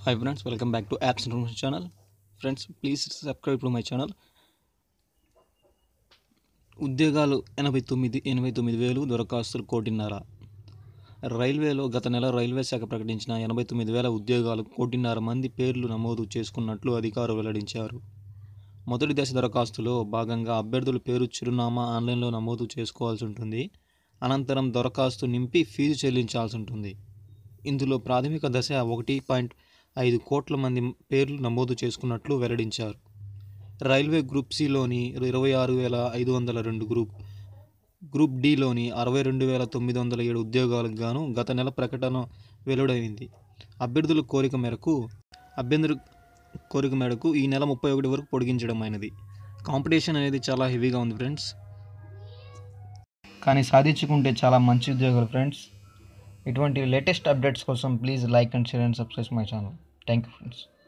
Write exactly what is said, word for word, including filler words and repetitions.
Hi friends, welcome back to Apps Information channel. Friends, please subscribe to my channel. ఉద్యోగాలు ఎనభై తొమ్మిది ఎనభై తొమ్మిది వేలు దరఖాస్తులు కోటిన్నర. రైల్వేలో గత నెల రైల్వే శాఖ ప్రకటించిన ఎనభై తొమ్మిది వేల ఉద్యోగాలు కోటిన్నర మంది పేర్లు నమోదు చేసుకున్నట్లు అధికారులు వెల్లడించారు. మొదటి దశ దరఖాస్తులో భాగంగా అభ్యర్థుల పేరు చిరునామా ఆన్లైన్లో నమోదు చేసుకోవాల్సి ఉంటుంది. అనంతరం దరఖాస్తు నింపి ఫీజు చెల్లించాల్సి ఉంటుంది. ఇందులో ప్రాథమిక దశ ఒకటి పాయింట్ ఐదు కోట్ల మంది పేర్లు నమోదు చేసుకున్నట్లు వెల్లడించారు. రైల్వే గ్రూప్ సిలోని ఇరవై ఆరు వేల ఐదు వందల రెండు గ్రూప్ గ్రూప్ డిలోని అరవై రెండు వేల తొమ్మిది వందల ఏడు ఉద్యోగాలకు గాను గత నెల ప్రకటన వెలువడైంది. అభ్యర్థుల కోరిక మేరకు అభ్యర్థుల కోరిక మేరకు ఈ నెల ముప్పై ఒకటి వరకు పొడిగించడం అయినది. కాంపిటీషన్ అనేది చాలా హెవీగా ఉంది ఫ్రెండ్స్, కానీ సాధించుకుంటే చాలా మంచి ఉద్యోగాలు ఫ్రెండ్స్. ఇటువంటి లేటెస్ట్ అప్డేట్స్ కోసం please like and share and subscribe my channel. Thank you friends.